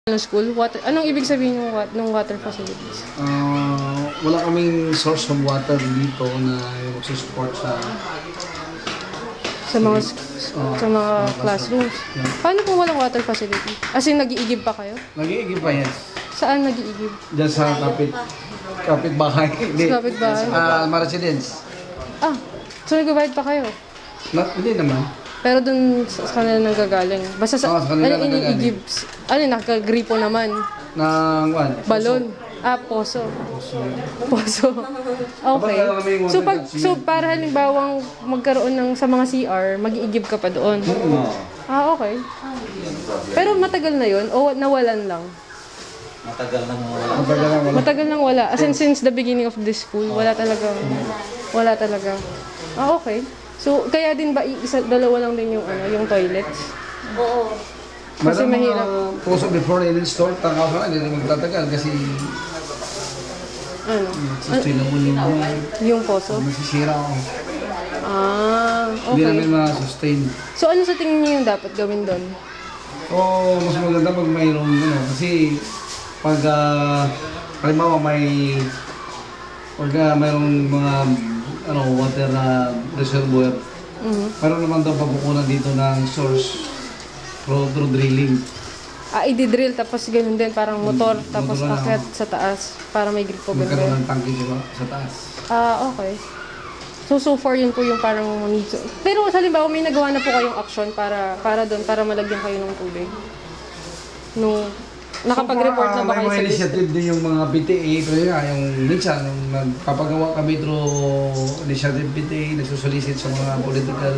School? Water, anong ibig sabihin ng water facilities? Wala kaming source of water dito na yung support sa mga classrooms. Yeah. Paano kung walang water facility? As in, nag-iigib pa kayo? Nag-iigib pa, yes. Saan nag-iigib? Diyan sa kapit-bahay. Sa kapit-bahay? Residence. So nag-provide pa kayo? Hindi naman. Pero dun sa kanila nanggagaling. Basta sa kanila iniigib. Nakagripo naman. Ng balon. Poso. Poso. Okay. So para halimbawang magkaroon ng sa mga CR, mag-iigib ka pa doon. Okay. Pero matagal na 'yon o nawalan lang? Matagal nang wala. As in, since the beginning of this school, wala talaga. Okay. So, kaya din ba dalawa lang din yung toilets? Oo. Kasi mahirap. Poso before i-install, tangka hindi rin magtatagal kasi sustain naman yung poso? Masisira ako. Okay. Hindi namin ma-sustain. So, ano sa tingin niyo yung dapat gawin doon? Mas maganda pag mayroong kasi pag halimbawa mayroong mga water na reservoir. Meron naman daw pagkukunan dito ng source through drilling. I-drill tapos ganoon din parang motor tapos akit sa taas para may grip po ganun. Magkaroon ng tangke sa taas. Okay. So far yun po yung parang pero halimbawa may nagawa na po kayong action para doon para malagyan kayo ng tubig. Nakapag-report na ba kayo sa initiative din yung mga PTA, pero yung minsan, nagpapagawa kami through initiative PTA, nagsusolicit sa mga political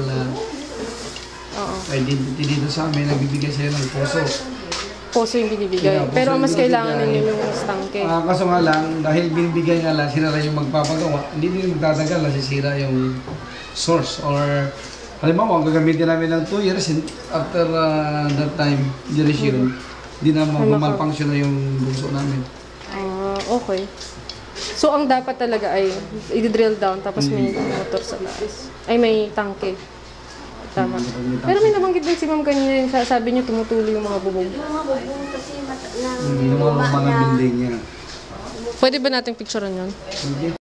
identity dito sa amin, nagbibigay sila ng poso. Poso yung binibigay, pero mas kailangan ninyo yung tangke. Kaso nga lang, dahil binibigay nga lang, sila rin yung magpapagawa, hindi din magtatagal, nasisira yung source or halimbawa, ang gagamitin namin ng 2 years after that time, duration. Hindi na malfunction na yung bunso namin. Okay. So, ang dapat talaga ay i-drill down tapos may motor sa taas. Ay, may tangke. Tama. Pero may nabanggit din si ma'am kanina, sabi niyo tumutuloy yung mga bubong. Yung mga bubong kasi lumama ng building niya. Pwede ba nating picturean yun?